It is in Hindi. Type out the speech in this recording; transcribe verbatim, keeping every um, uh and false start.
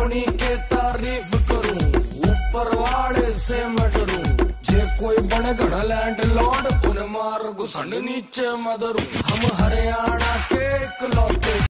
अपनी के तारीफ करूं, ऊपर वाले से मैं डरूं। जे कोई बने घड़ा लैंड लॉर्ड, उन्हें मार घुसंड नीचे मदरू। हम हरियाणा के इकलौते